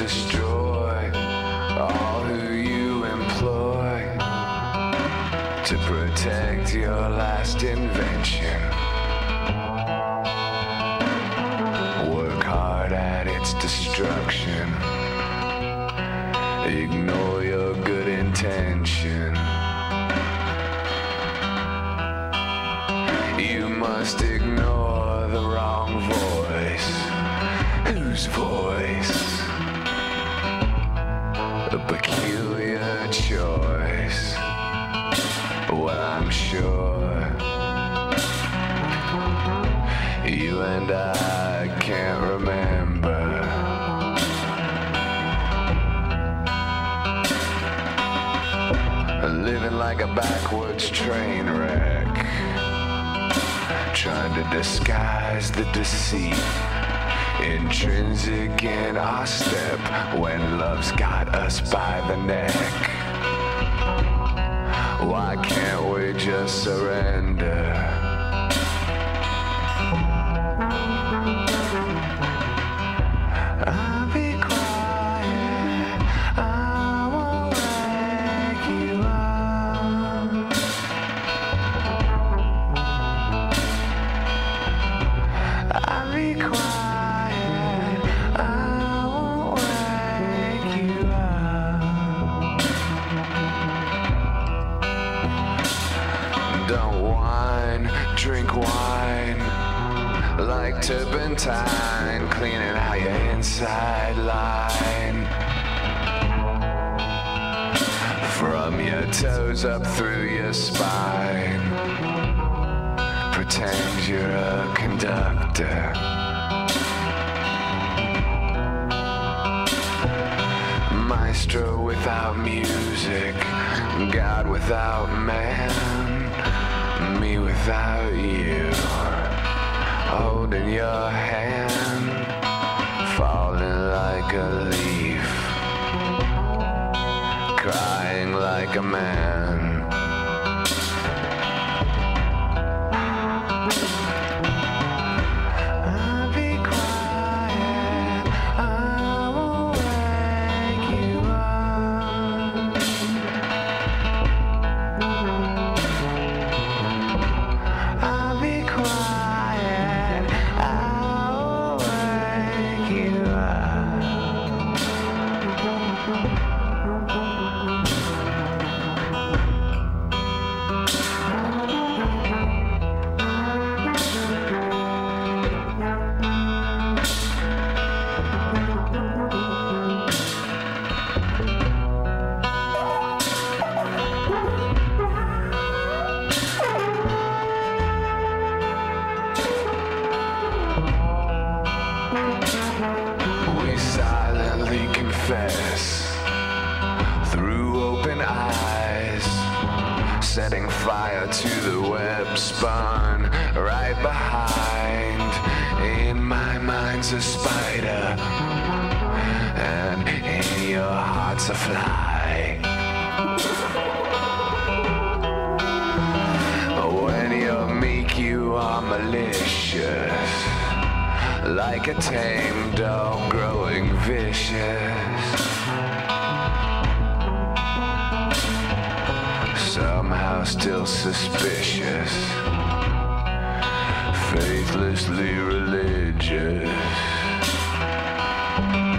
destroy all who you employ to protect your last invention. Work hard at its destruction. Ignore your good intention. You must ignore the wrong voice. Whose voice? A peculiar choice. Well, I'm sure you and I can't remember. Living like a backwards train wreck, trying to disguise the deceit intrinsic in our step when love's got us by the neck. Why can't we just surrender? I'll be quiet, I won't wake you up. I'll be quiet, I won't wake you up. Don't whine, drink wine like turpentine, cleaning out your inside line. From your toes up through your spine, pretend you're a conductor. Maestro without music, God without man, me without you. Holding your hand, falling like a leaf, crying like a man. I'll be quiet, I won't wake you up. I'll be quiet, I'll wake you up. We silently confess through open eyes, setting fire to the web spun right behind. In my mind's a spider, and in your heart's a fly. When you're meek, you are malicious, like a tame dog growing vicious. Somehow still suspicious, faithlessly religious.